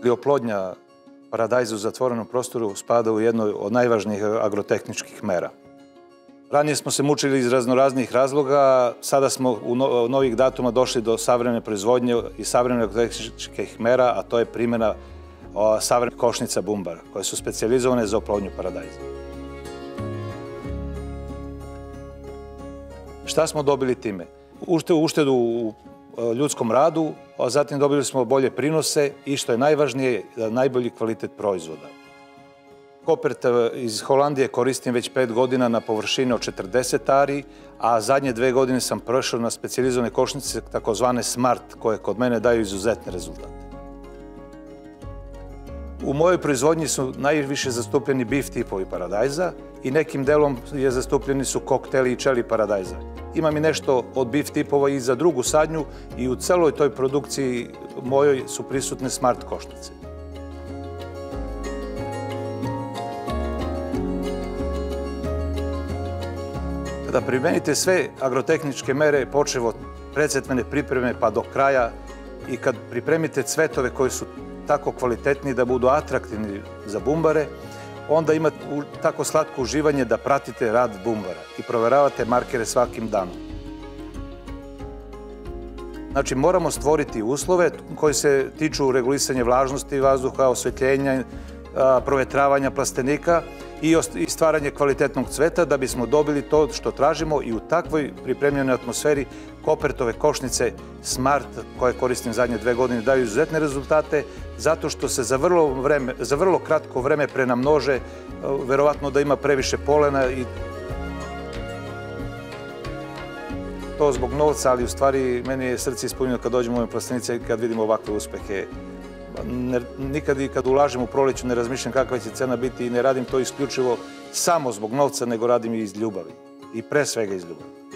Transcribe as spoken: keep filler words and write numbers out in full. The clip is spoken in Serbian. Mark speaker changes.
Speaker 1: Oplodnja paradajza u zatvorenom prostoru spada u jednu od najvažnijih agrotehničkih mera. Ranije smo se mučili iz raznoraznih razloga, sada smo u novih datuma došli do savremene proizvodnje i savremene agrotehničkih mera, a to je primjena savremenih košnica bumbara, koje su specijalizovane za oplodnju paradajza. Šta smo dobili time? Uštedu u ljudskom radu, a zatim dobili smo bolje prinose i, što je najvažnije, najbolji kvalitet proizvoda. Koppert iz Holandije koristim već pet godina na površini od četrdeset ari, a zadnje dve godine sam prešao na specijalizovane košnice, takozvane Smart, koje kod mene daju izuzetne rezultate. U mojoj proizvodnji su najviše zastupljeni bif tipovi paradajza i nekim delom je zastupljeni su kokteli i čeli paradajza. Imam i nešto od bif tipova i za drugu sadnju i u celoj toj produkciji mojoj su prisutne Smart košnice. Kada primenite sve agrotehničke mere, počev od predsetvene pripreme pa do kraja, i kad pripremite cvetove koji su tako kvalitetni da budu atraktivni za bumbare, onda imate tako slatko uživanje da pratite rad bumbara i proveravate markere svakim danom. Znači, moramo stvoriti uslove koji se tiču regulisanja vlažnosti vazduha, osvetljenja, provetravanja plastenika i stvaranje kvalitetnog cveta da bismo dobili to što tražimo, i u takvoj pripremljenoj atmosferi Koppertove košnice Smart, koje koristim zadnje dve godine, daju izuzetne rezultate zato što se za vrlo kratko vreme prenamnože, verovatno da ima previše polena, i to zbog novca, ali u stvari meni je srce ispunjeno kad dođem u ove plastenice i kad vidim ovakve uspehe. Nikad i kad ulažem u proleću ne razmišljam kakva će cena biti i ne radim to isključivo samo zbog novca, nego radim i iz ljubavi. I pre svega iz ljubavi.